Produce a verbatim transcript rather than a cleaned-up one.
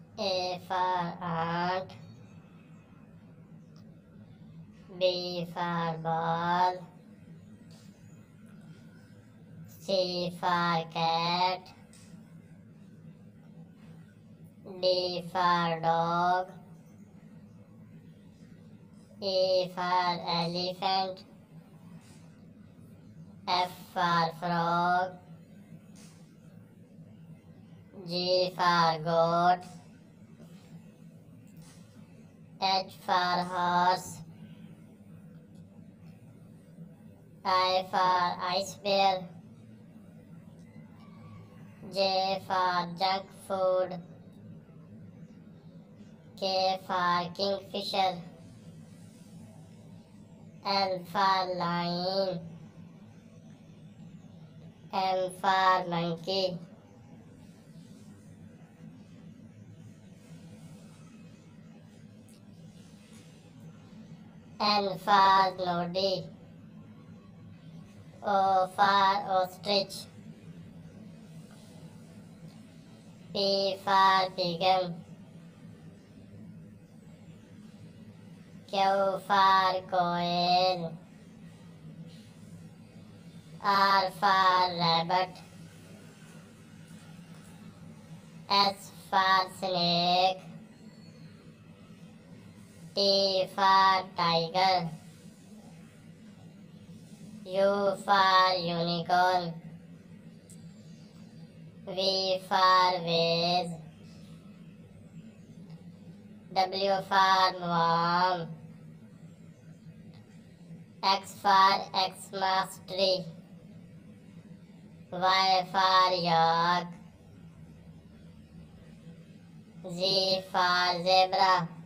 A for ant, B for ball, C for cat, D for dog, E for elephant, F for frog, G for goat, H for horse, I for ice bear, J for junk food, K for kingfisher, L for lion, M for monkey, N for noddy, O for ostrich, P for pigeon, Q for quail, R for rabbit, S for snake, T for tiger, U for unicorn, V for vase, W for worm, X for Xmas tree, Y for yak, Z for zebra,